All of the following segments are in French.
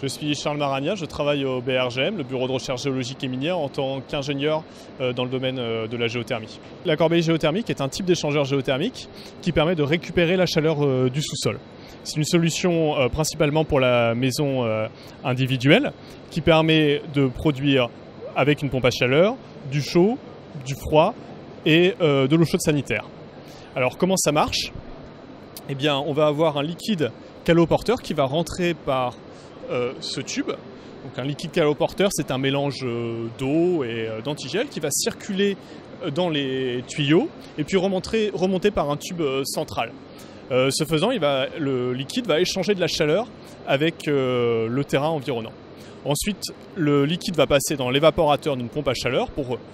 Je suis Charles Maragna, je travaille au BRGM, le Bureau de recherche géologique et minière, en tant qu'ingénieur dans le domaine de la géothermie. La corbeille géothermique est un type d'échangeur géothermique qui permet de récupérer la chaleur du sous-sol. C'est une solution principalement pour la maison individuelle qui permet de produire avec une pompe à chaleur du chaud, du froid et de l'eau chaude sanitaire. Alors comment ça marche ? Eh bien, on va avoir un liquide caloporteur qui va rentrer par ce tube. Donc un liquide caloporteur, c'est un mélange d'eau et d'antigel qui va circuler dans les tuyaux et puis remonter par un tube central. Ce faisant, le liquide va échanger de la chaleur avec le terrain environnant. Ensuite, le liquide va passer dans l'évaporateur d'une pompe à chaleur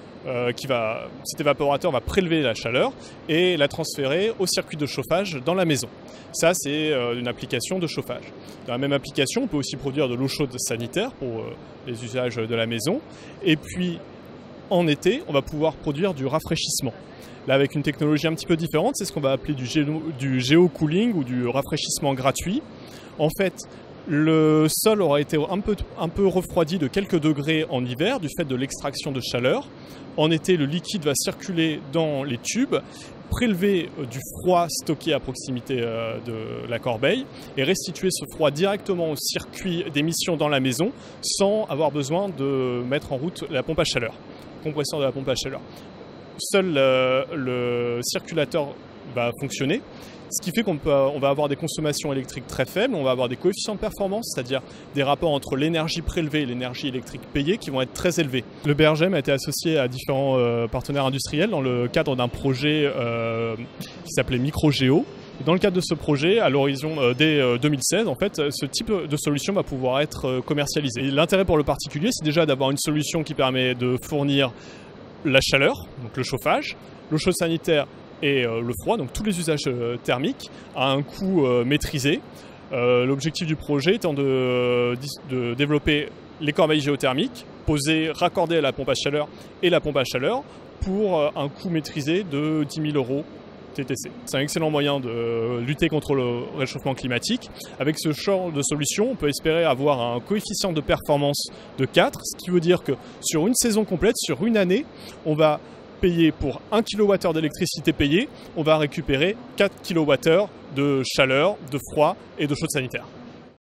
cet évaporateur va prélever la chaleur et la transférer au circuit de chauffage dans la maison. Ça, c'est une application de chauffage. Dans la même application, on peut aussi produire de l'eau chaude sanitaire pour les usages de la maison. Et puis, en été, on va pouvoir produire du rafraîchissement. Là, avec une technologie un petit peu différente, c'est ce qu'on va appeler du géocooling ou du rafraîchissement gratuit. En fait, le sol aura été un peu refroidi de quelques degrés en hiver du fait de l'extraction de chaleur. En été, le liquide va circuler dans les tubes, prélever du froid stocké à proximité de la corbeille et restituer ce froid directement au circuit d'émission dans la maison sans avoir besoin de mettre en route la pompe à chaleur, le compresseur de la pompe à chaleur. Seul le circulateur va fonctionner. Ce qui fait qu'on va avoir des consommations électriques très faibles, on va avoir des coefficients de performance, c'est-à-dire des rapports entre l'énergie prélevée et l'énergie électrique payée qui vont être très élevés. Le BRGM a été associé à différents partenaires industriels dans le cadre d'un projet qui s'appelait MicroGéo. Dans le cadre de ce projet, à l'horizon dès 2016, en fait, ce type de solution va pouvoir être commercialisé. Et l'intérêt pour le particulier, c'est déjà d'avoir une solution qui permet de fournir la chaleur, donc le chauffage, l'eau chaude sanitaire et le froid, donc tous les usages thermiques, à un coût maîtrisé. L'objectif du projet étant de développer les corbeilles géothermiques, posées, raccordées à la pompe à chaleur et la pompe à chaleur pour un coût maîtrisé de 10 000 € TTC. C'est un excellent moyen de lutter contre le réchauffement climatique. Avec ce genre de solution, on peut espérer avoir un coefficient de performance de 4, ce qui veut dire que sur une saison complète, sur une année, on va payer pour 1 kWh d'électricité payée, on va récupérer 4 kWh de chaleur, de froid et de chaude sanitaire.